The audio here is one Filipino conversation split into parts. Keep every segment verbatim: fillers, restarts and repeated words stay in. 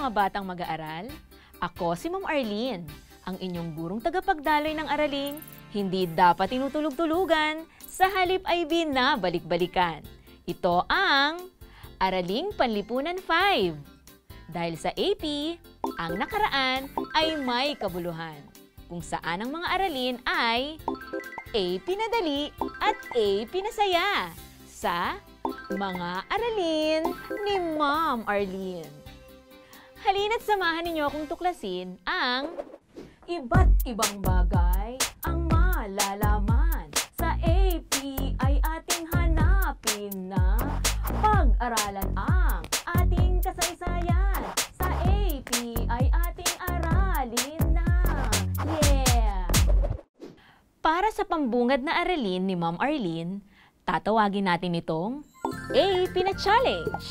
mga batang mag-aaral! Ako si Ma'am Arlene, ang inyong gurong tagapagdaloy ng araling hindi dapat tinutulog-tulugan, sa halip ay binabalik-balikan. Ito ang Araling Panlipunan five. Dahil sa A P, ang nakaraan ay may kabuluhan, kung saan ang mga aralin ay A P na dali at A P na saya sa mga aralin ni Ma'am Arlene. Halina't samahan ninyo akong tuklasin ang iba't ibang bagay ang malalaman. Sa A P ay ating hanapin na pag-aralan ang ating kasaysayan. Sa A P ay ating aralin na. Yeah! Para sa pambungad na aralin ni Ma'am Arlene, tatawagin natin itong A P na Challenge.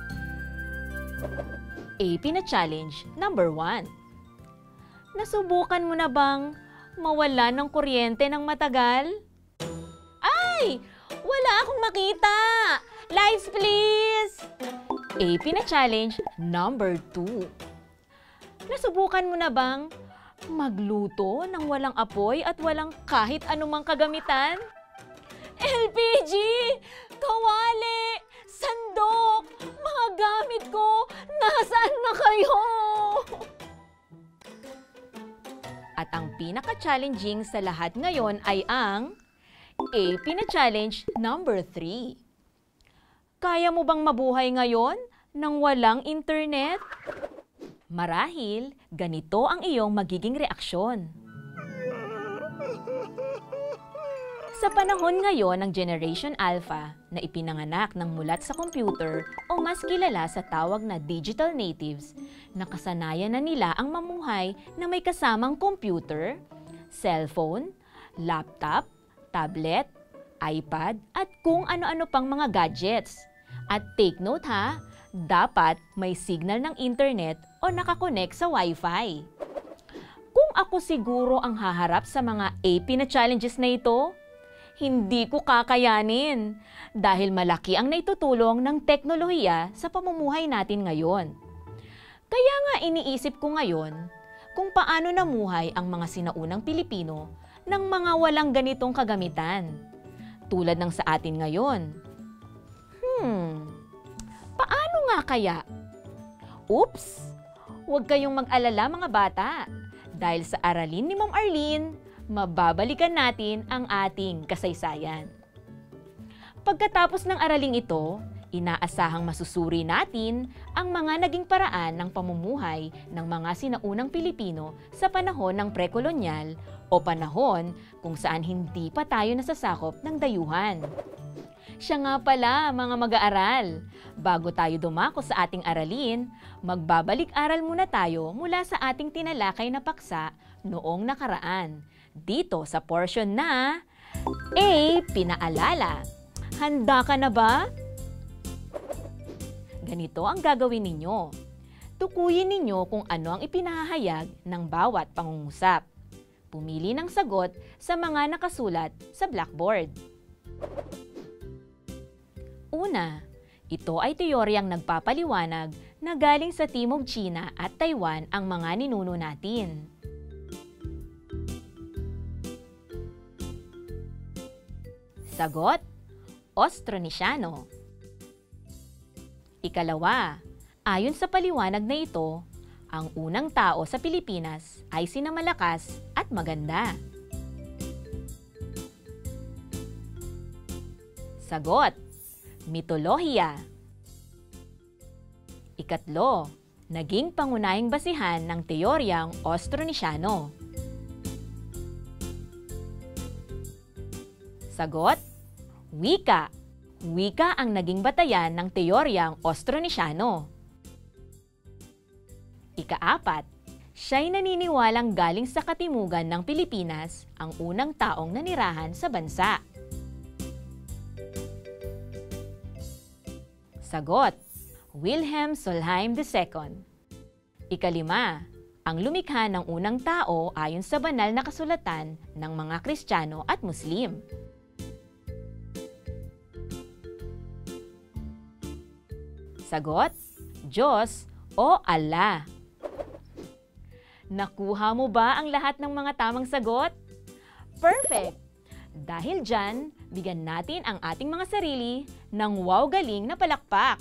A P na Challenge number one. Nasubukan mo na bang mawala ng kuryente ng matagal? Ay! Wala akong makita! Lights, please! A P na Challenge number two. Nasubukan mo na bang magluto ng walang apoy at walang kahit anumang kagamitan? L P G! Kawali! Sandok! Mga gamit ko! Nasaan na kayo? At ang pinaka-challenging sa lahat ngayon ay ang A P na Challenge number three. Kaya mo bang mabuhay ngayon nang walang internet? Marahil, ganito ang iyong magiging reaksyon. Sa panahon ngayon ng Generation Alpha na ipinanganak ng mulat sa computer o mas kilala sa tawag na digital natives, nakasanayan na nila ang mamuhay na may kasamang computer, cellphone, laptop, tablet, iPad at kung ano-ano pang mga gadgets. At take note ha, dapat may signal ng internet o nakakonek sa Wi-Fi. Kung ako siguro ang haharap sa mga A P na challenges na ito, hindi ko kakayanin dahil malaki ang naitutulong ng teknolohiya sa pamumuhay natin ngayon. Kaya nga iniisip ko ngayon kung paano namuhay ang mga sinaunang Pilipino ng mga walang ganitong kagamitan, tulad ng sa atin ngayon. Hmm, paano nga kaya? Oops! Huwag kayong mag-alala mga bata, dahil sa aralin ni Ma'am Arlene, mababalikan natin ang ating kasaysayan. Pagkatapos ng araling ito, inaasahang masusuri natin ang mga naging paraan ng pamumuhay ng mga sinaunang Pilipino sa panahon ng pre-kolonyal o panahon kung saan hindi pa tayo nasasakop ng dayuhan. Siya nga pala mga mag-aaral, bago tayo dumako sa ating aralin, magbabalik-aral muna tayo mula sa ating tinalakay na paksa noong nakaraan. Dito sa portion na A. Pinaalala. Handa ka na ba? Ganito ang gagawin ninyo. Tukuyin ninyo kung ano ang ipinahayag ng bawat pangungusap. Pumili ng sagot sa mga nakasulat sa blackboard. Una, ito ay teoryang nagpapaliwanag na galing sa Timog China at Taiwan ang mga ninuno natin. Sagot, Austronesiano. Ikalawa, ayon sa paliwanag na ito, ang unang tao sa Pilipinas ay sinamalakas at maganda. Sagot, mitolohiya. Ikatlo, naging pangunahing basihan ng teoryang Austronesiano. Sagot, wika. Wika ang naging batayan ng teoryang Austronesiano. Ikaapat, siya'y naniniwalang galing sa katimugan ng Pilipinas ang unang taong nanirahan sa bansa. Sagot, Wilhelm Solheim the Second. Ikalima, ang lumikha ng unang tao ayon sa banal na kasulatan ng mga Kristiyano at Muslim. Sagot, Diyos o ala? Nakuha mo ba ang lahat ng mga tamang sagot? Perfect! Dahil dyan, bigyan natin ang ating mga sarili ng wow galing na palakpak.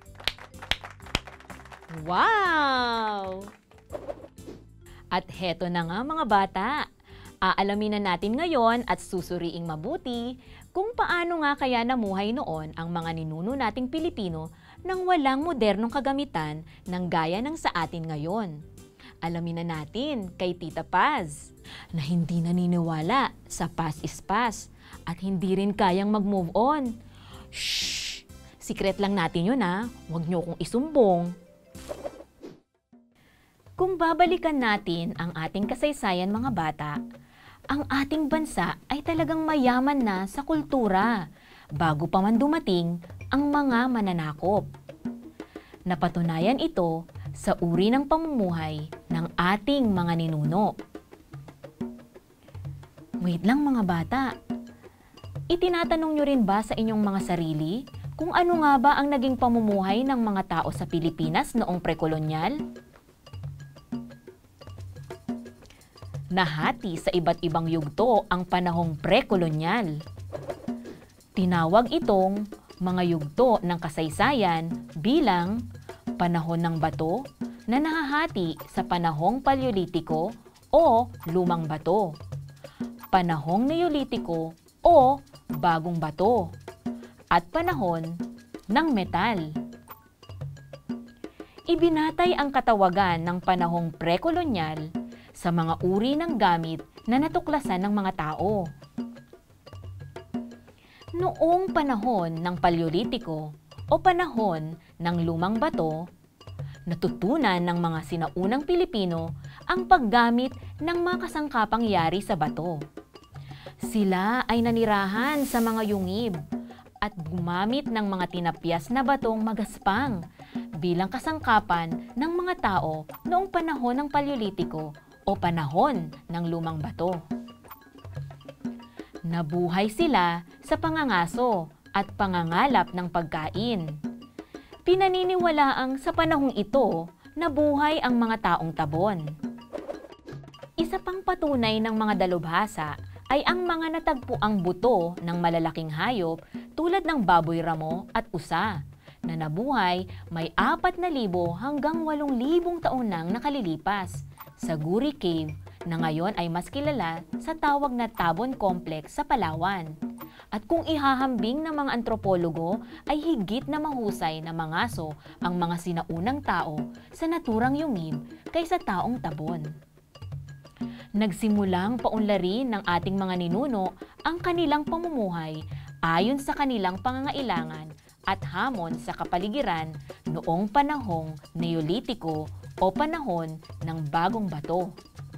Wow! At heto na nga mga bata. Aalamin na natin ngayon at susuriing mabuti kung paano nga kaya namuhay noon ang mga ninuno nating Pilipino nang walang modernong kagamitan ng gaya ng sa atin ngayon. Alamin na natin kay Tita Paz na hindi naniniwala sa past is past at hindi rin kayang mag-move on. Shhh! Secret lang natin yun ha. Huwag niyo kong isumbong. Kung babalikan natin ang ating kasaysayan mga bata, ang ating bansa ay talagang mayaman na sa kultura bago pa man dumating ang mga mananakop. Napatunayan ito sa uri ng pamumuhay ng ating mga ninuno. Wait lang mga bata, itinatanong nyo rin ba sa inyong mga sarili kung ano nga ba ang naging pamumuhay ng mga tao sa Pilipinas noong prekolonyal? Nahati sa iba't ibang yugto ang panahong prekolonyal. Tinawag itong mga yugto ng kasaysayan bilang panahon ng bato na nahahati sa panahong Paleolitiko o lumang bato, panahong Neolitiko o bagong bato, at panahon ng metal. Ibinatay ang katawagan ng panahong prekolonyal sa mga uri ng gamit na natuklasan ng mga tao. Noong panahon ng Paleolitiko o panahon ng lumang bato, natutunan ng mga sinaunang Pilipino ang paggamit ng mga kasangkapang yari sa bato. Sila ay nanirahan sa mga yungib at gumamit ng mga tinapyas na batong magaspang bilang kasangkapan ng mga tao noong panahon ng Paleolitiko o panahon ng lumang bato. Nabuhay sila sa pangangaso at pangangalap ng pagkain. Pinaniniwalaang sa panahong ito, nabuhay ang mga taong tabon. Isa pang patunay ng mga dalubhasa ay ang mga natagpuang buto ng malalaking hayop tulad ng baboy ramo at usa na nabuhay may apat na libo hanggang walong libong taon nang nakalilipas sa Guri Cave na ngayon ay mas kilala sa tawag na Tabon Complex sa Palawan. At kung ihahambing ng mga antropologo ay higit na mahusay na mangaso ang mga sinaunang tao sa naturang yungib kaysa taong tabon. Nagsimulang paunlarin ng ating mga ninuno ang kanilang pamumuhay ayon sa kanilang pangangailangan at hamon sa kapaligiran noong panahong Neolitiko o panahon ng bagong bato.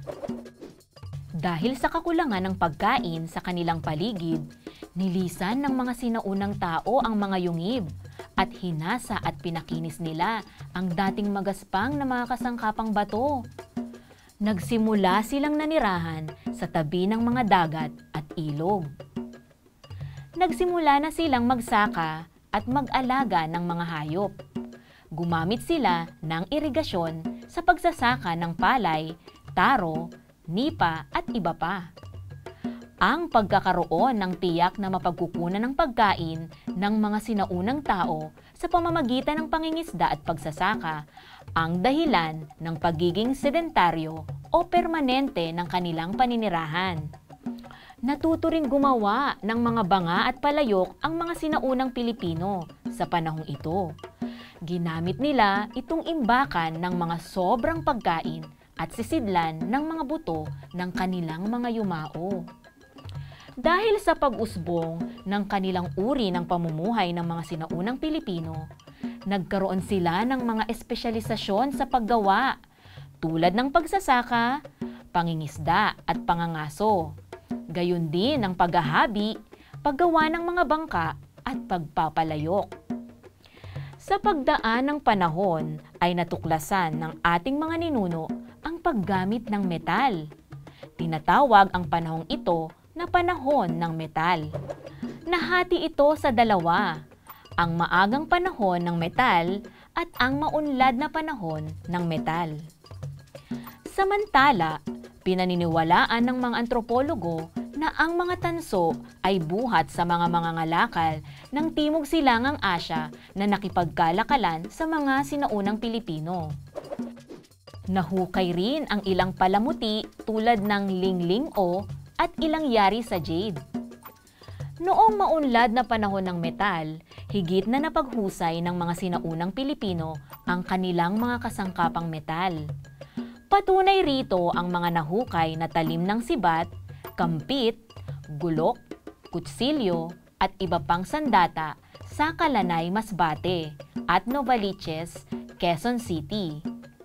Dahil sa kakulangan ng pagkain sa kanilang paligid, nilisan ng mga sinaunang tao ang mga yungib at hinasa at pinakinis nila ang dating magaspang na mga kasangkapang bato. Nagsimula silang nanirahan sa tabi ng mga dagat at ilog. Nagsimula na silang magsaka at mag-alaga ng mga hayop. Gumamit sila ng irigasyon sa pagsasaka ng palay, taro, nipa at iba pa. Ang pagkakaroon ng tiyak na mapagkukunan ng pagkain ng mga sinaunang tao sa pamamagitan ng pangingisda at pagsasaka ang dahilan ng pagiging sedentaryo o permanente ng kanilang paninirahan. Natuto ring gumawa ng mga banga at palayok ang mga sinaunang Pilipino sa panahong ito. Ginamit nila itong imbakan ng mga sobrang pagkain at sisidlan ng mga buto ng kanilang mga yumao. Dahil sa pag-usbong ng kanilang uri ng pamumuhay ng mga sinaunang Pilipino, nagkaroon sila ng mga espesyalisasyon sa paggawa tulad ng pagsasaka, pangingisda at pangangaso. Gayon din ang paghahabi, paggawa ng mga bangka at pagpapalayok. Sa pagdaan ng panahon ay natuklasan ng ating mga ninuno ang paggamit ng metal. Tinatawag ang panahong ito na panahon ng metal. Nahati ito sa dalawa, ang maagang panahon ng metal at ang maunlad na panahon ng metal. Samantala, pinaniniwalaan ng mga antropologo na ang mga tanso ay buhat sa mga mangangalakal ng Timog Silangang Asya na nakipagkalakalan sa mga sinaunang Pilipino. Nahukay rin ang ilang palamuti tulad ng lingling-o at ilang yari sa jade. Noong maunlad na panahon ng metal, higit na napaghusay ng mga sinaunang Pilipino ang kanilang mga kasangkapang metal. Patunay rito ang mga nahukay na talim ng sibat, kampit, gulok, kutsilyo at iba pang sandata sa Kalanay, Masbate at Novaliches, Quezon City.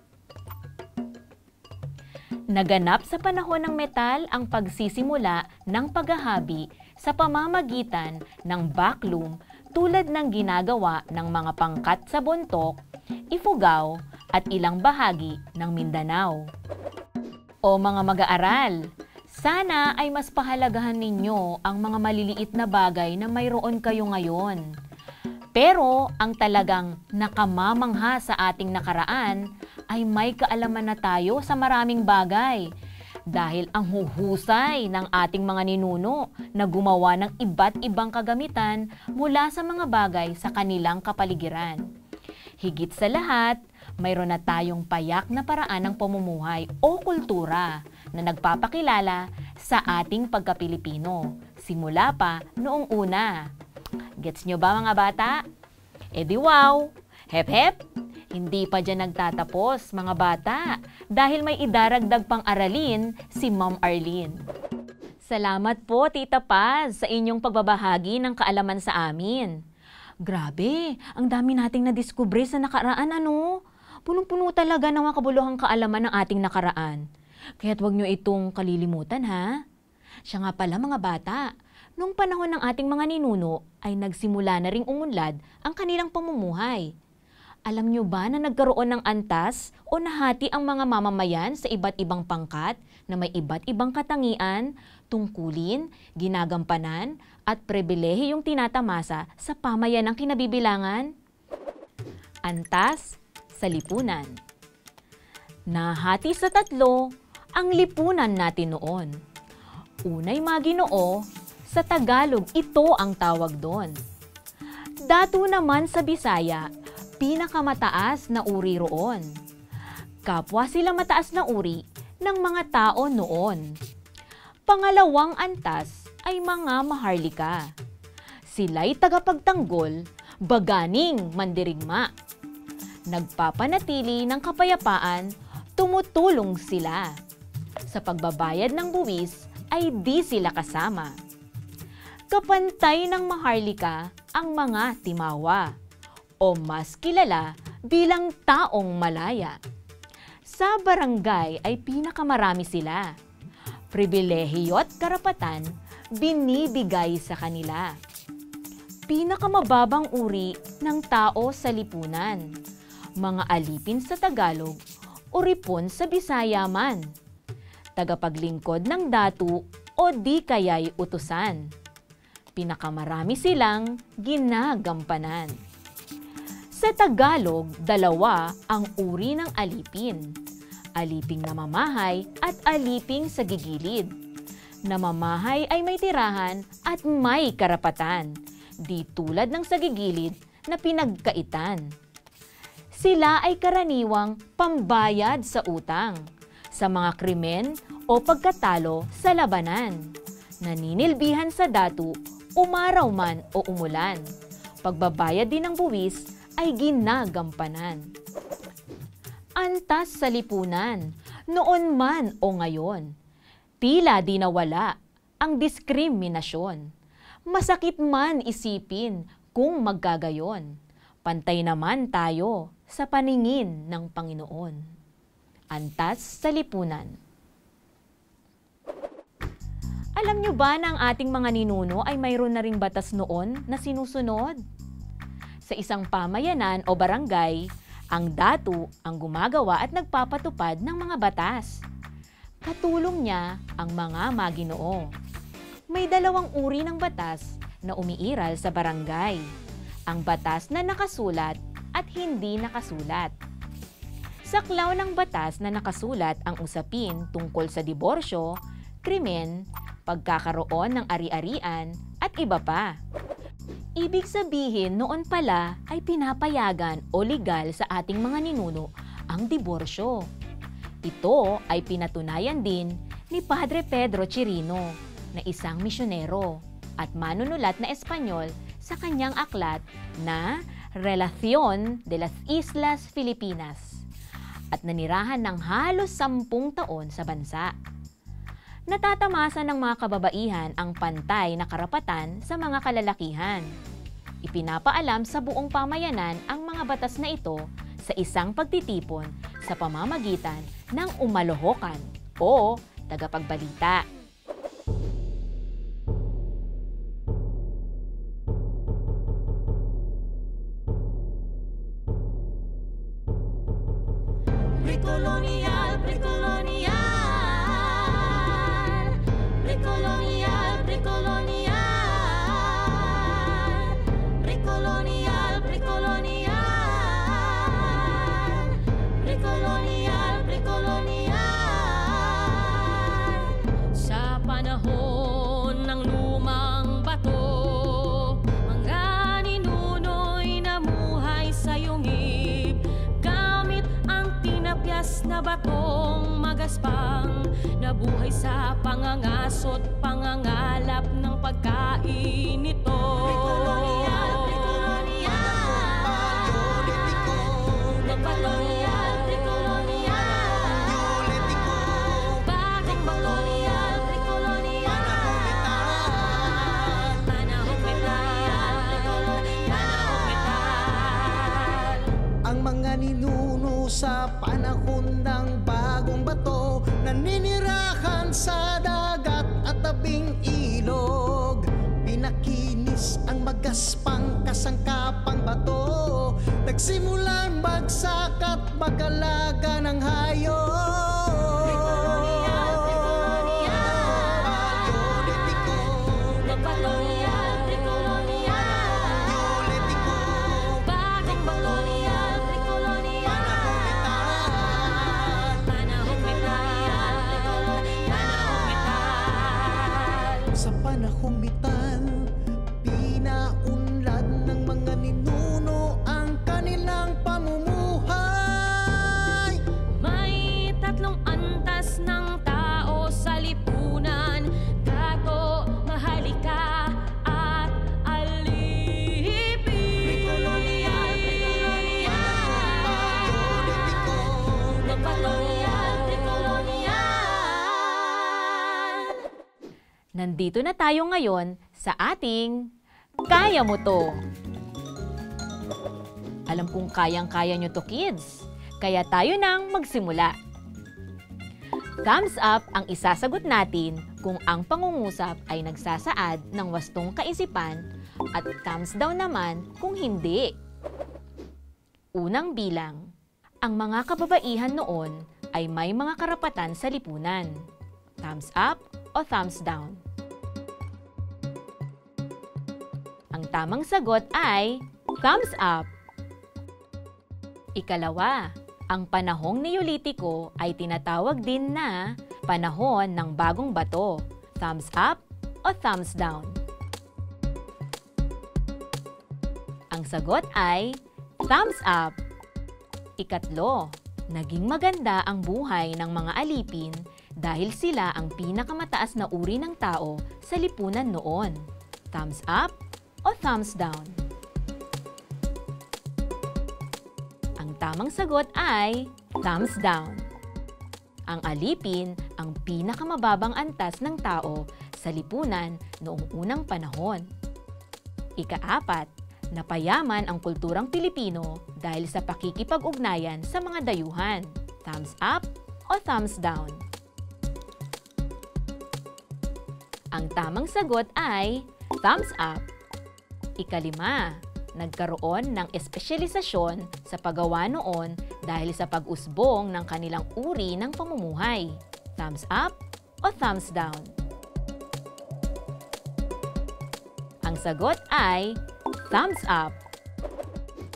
Naganap sa panahon ng metal ang pagsisimula ng paghahabi sa pamamagitan ng backloom tulad ng ginagawa ng mga pangkat sa Bontoc, Ifugao at ilang bahagi ng Mindanao. O mga mag-aaral, sana ay mas pahalagahan ninyo ang mga maliliit na bagay na mayroon kayo ngayon. Pero ang talagang nakamamangha sa ating nakaraan ay may kaalaman na tayo sa maraming bagay. Dahil ang huhusay ng ating mga ninuno na gumawa ng iba't ibang kagamitan mula sa mga bagay sa kanilang kapaligiran. Higit sa lahat, mayroon na tayong payak na paraan ng pamumuhay o kultura na nagpapakilala sa ating pagka-Pilipino, simula pa noong una. Gets nyo ba mga bata? E di wow! Hep hep! Hindi pa dyan nagtatapos mga bata dahil may idaragdag pang aralin si Ma'am Arlene. Salamat po Tita Paz sa inyong pagbabahagi ng kaalaman sa amin. Grabe, ang dami nating nadiskubre sa nakaraan ano. Punong-puno talaga ng mga kabuluhang kaalaman ng ating nakaraan. Kaya't huwag nyo itong kalilimutan ha. Siya nga pala mga bata, noong panahon ng ating mga ninuno ay nagsimula na ring umunlad ang kanilang pamumuhay. Alam nyo ba na nagkaroon ng antas o nahati ang mga mamamayan sa iba't ibang pangkat na may iba't ibang katangian, tungkulin, ginagampanan at pribilehiyong tinatamasa sa pamayanang kinabibilangan? Antas sa lipunan. Nahati sa tatlo ang lipunan natin noon. Unay Maginoo, sa Tagalog ito ang tawag doon. Datu naman sa Bisaya, pinakamataas na uri roon. Kapwa sila mataas na uri ng mga tao noon. Pangalawang antas ay mga Maharlika. Sila'y tagapagtanggol, baganing mandirigma. Nagpapanatili ng kapayapaan, tumutulong sila. Sa pagbabayad ng buwis ay di sila kasama. Kapantay ng Maharlika ang mga Timawa, o mas kilala bilang taong Malaya. Sa barangay ay pinakamarami sila. Pribilehiyo at karapatan binibigay sa kanila. Pinakamababang uri ng tao sa lipunan. Mga alipin sa Tagalog o ripon sa Bisaya man. Tagapaglingkod ng datu o di kaya'y utusan. Pinakamarami silang ginagampanan. Sa Tagalog, dalawa ang uri ng alipin. Aliping namamahay at aliping sa gigilid. Namamahay ay may tirahan at may karapatan, di tulad ng sa gigilid na pinagkaitan. Sila ay karaniwang pambayad sa utang, sa mga krimen o pagkatalo sa labanan. Naninilbihan sa datu, umaraw man o umulan. Pagbabayad din ng buwis ay ginagampanan. Antas sa lipunan, noon man o ngayon. Tila di nawala ang diskriminasyon. Masakit man isipin kung maggagayon. Pantay naman tayo sa paningin ng Panginoon. Antas sa lipunan. Alam nyo ba na ang ating mga ninuno ay mayroon na ring batas noon na sinusunod? Sa isang pamayanan o barangay, ang datu ang gumagawa at nagpapatupad ng mga batas. Katulong niya ang mga maginoo. May dalawang uri ng batas na umiiral sa barangay. ang batas na nakasulat at hindi nakasulat. Saklaw ng batas na nakasulat ang usapin tungkol sa diborsyo, krimen, pagkakaroon ng ari-arian at iba pa. Ibig sabihin noon pala ay pinapayagan o legal sa ating mga ninuno ang diborsyo. Ito ay pinatunayan din ni Padre Pedro Chirino na isang misyonero at manunulat na Espanyol sa kanyang aklat na Relación de las Islas Filipinas at nanirahan ng halos sampung taon sa bansa. Natatamasa ng mga kababaihan ang pantay na karapatan sa mga kalalakihan. Ipinapaalam sa buong pamayanan ang mga batas na ito sa isang pagtitipon sa pamamagitan ng umalohokan o tagapagbalita. Precolonial, precolonial, precolonial, precolonial, precolonial, precolonial, precolonial, precolonial. Sa panahon ng lumang bato, mga ninuno'y namuhay sa yungib, gamit ang tinapyas na batong magaspang, nabuhay sa pangangaso't pangangalap ng pagkain nito. Precolonial, precolonial, precolonial, precolonial, bagong kolonial, precolonial, panahong metal, panahong metal. Ang mga ninuno sa panahon ng bagong bato, naninirahan sa dagat at tabing ilog. Pinakinis ang magaspang kasangkapang bato, nagsimulang bagsak at mag-alaga ng hayop. Precolonial, precolonial, bagong kolonial, precolonial, panahong metal, panahong metal. Sa panahong bital, pinaunlad ng mga ninuno ang kanilang pamumuhay. May tatlong antas ng tao sa lipunan: dato, mahalika, at alipin. Precolonial, precolonial, precolonial, precolonial. Nandito na tayo ngayon sa ating Kaya Mo To! Alam kong kayang-kaya nyo to, kids. Kaya tayo nang magsimula. Thumbs up ang isasagot natin kung ang pangungusap ay nagsasaad ng wastong kaisipan at thumbs down naman kung hindi. Unang bilang, ang mga kababaihan noon ay may mga karapatan sa lipunan. Thumbs up o thumbs down? Ang tamang sagot ay thumbs up. Ikalawa, ang panahong Neolitiko ay tinatawag din na panahon ng bagong bato. Thumbs up o thumbs down? Ang sagot ay thumbs up. Ikatlo, naging maganda ang buhay ng mga alipin dahil sila ang pinakamataas na uri ng tao sa lipunan noon. Thumbs up o thumbs down? Ang tamang sagot ay thumbs down. Ang alipin ang pinakamababang antas ng tao sa lipunan noong unang panahon. Ikaapat, napayaman ang kulturang Pilipino dahil sa pakikipag-ugnayan sa mga dayuhan. Thumbs up o thumbs down? Ang tamang sagot ay thumbs up. Ikalima, nagkaroon ng espesyalisasyon sa paggawa noon dahil sa pag-usbong ng kanilang uri ng pamumuhay. Thumbs up o thumbs down? Ang sagot ay thumbs up.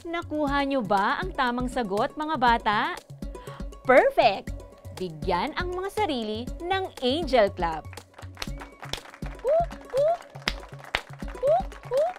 Nakuha nyo ba ang tamang sagot, mga bata? Perfect! Bigyan ang mga sarili ng Angel Clap. Whoop, whoop. Whoop, whoop.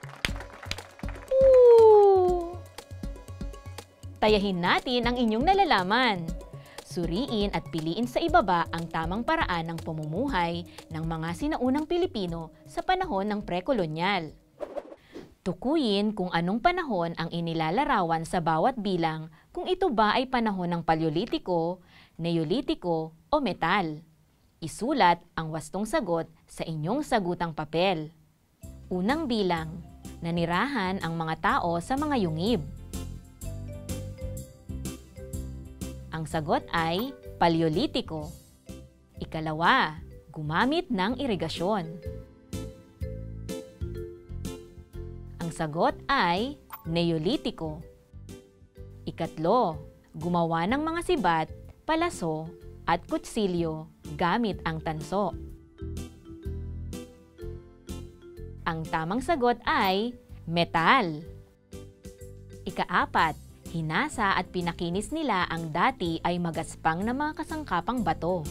Woo! Tayahin natin ang inyong nalalaman. Suriin at piliin sa ibaba ang tamang paraan ng pamumuhay ng mga sinaunang Pilipino sa panahon ng pre-kolonyal. Tukuyin kung anong panahon ang inilalarawan sa bawat bilang, kung ito ba ay panahon ng Paleolitiko, Neolitiko o Metal. Isulat ang wastong sagot sa inyong sagutang papel. Unang bilang, nanirahan ang mga tao sa mga yungib. Ang sagot ay Paleolitiko. Ikalawa, gumamit ng irigasyon. Ang sagot ay Neolitiko. Ikatlo, gumawa ng mga sibat, palaso at kutsilyo gamit ang tanso. Ang tamang sagot ay metal. Ikaapat, hinasa at pinakinis nila ang dati ay magaspang na mga kasangkapang bato.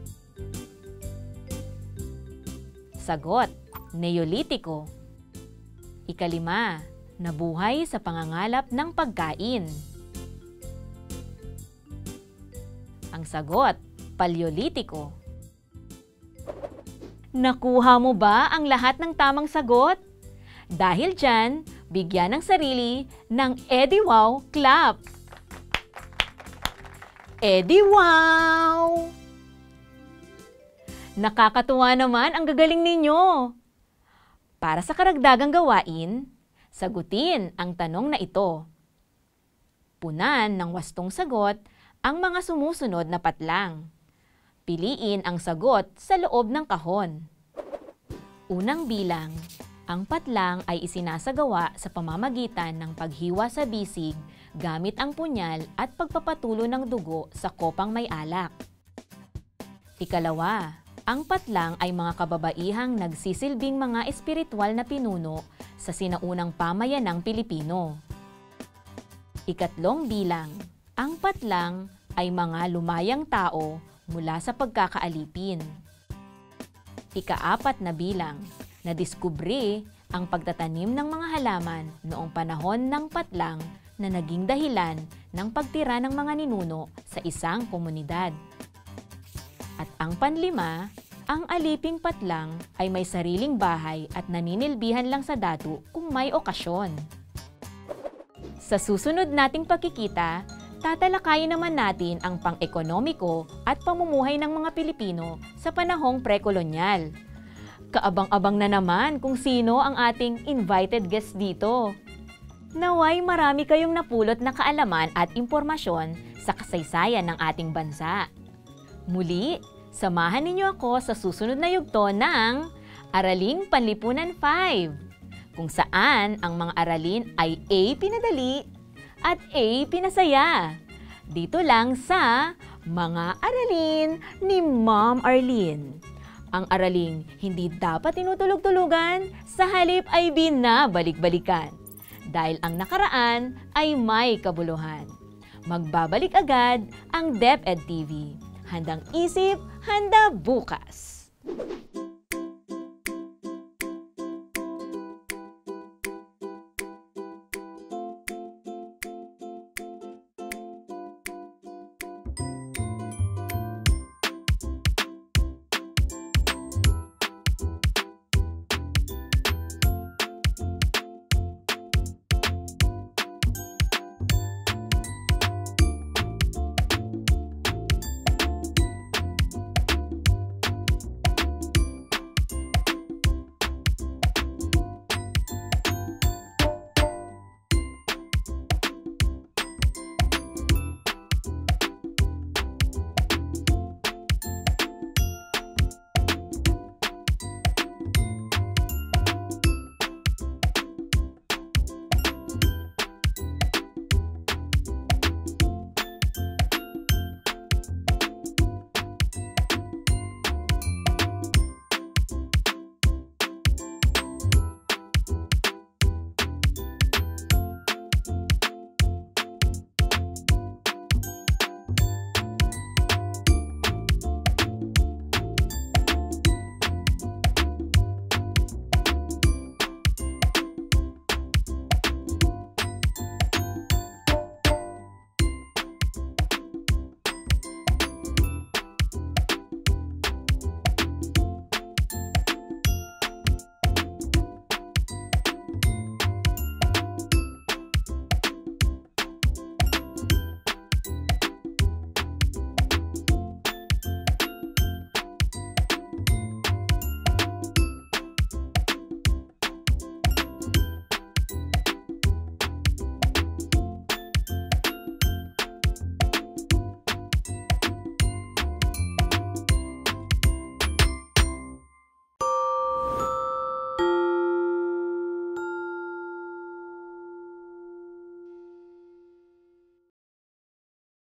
Sagot, Neolitiko. Ikalima, nabuhay sa pangangalap ng pagkain. Ang sagot, Paleolitiko. Nakuha mo ba ang lahat ng tamang sagot? Dahil dyan, bigyan ng sarili ng Eddie Wow Clap! Eddie Wow! Nakakatuwa naman ang gagaling ninyo! Para sa karagdagang gawain, sagutin ang tanong na ito. Punan ng wastong sagot ang mga sumusunod na patlang. Piliin ang sagot sa loob ng kahon. Unang bilang, ang patlang ay isinasagawa sa pamamagitan ng paghiwa sa bisig gamit ang punyal at pagpapatulo ng dugo sa kopang may alak. Ikalawa, ang patlang ay mga kababaihang nagsisilbing mga espiritual na pinuno sa sinaunang pamayanang Pilipino. Ikatlong bilang, ang patlang ay mga lumayang tao mula sa pagkakaalipin. Ikaapat na bilang, nadiskubre ang pagtatanim ng mga halaman noong panahon ng patlang na naging dahilan ng pagtira ng mga ninuno sa isang komunidad. At ang panlima, ang aliping patlang ay may sariling bahay at naninilbihan lang sa datu kung may okasyon. Sa susunod nating pagkikita, tatalakayin naman natin ang pang-ekonomiko at pamumuhay ng mga Pilipino sa panahong pre-kolonyal. Kaabang-abang na naman kung sino ang ating invited guest dito. Naway marami kayong napulot na kaalaman at impormasyon sa kasaysayan ng ating bansa. Muli, samahan ninyo ako sa susunod na yugto ng Araling Panlipunan five, kung saan ang mga aralin ay A pinadali at A pinasaya. Dito lang sa Mga Aralin ni Ma'am Arlene. Ang araling hindi dapat tinutulog-tulugan, sa halip ay binabalik-balikan. Dahil ang nakaraan ay may kabuluhan. Magbabalik agad ang DepEd T V. Handang isip, handa bukas!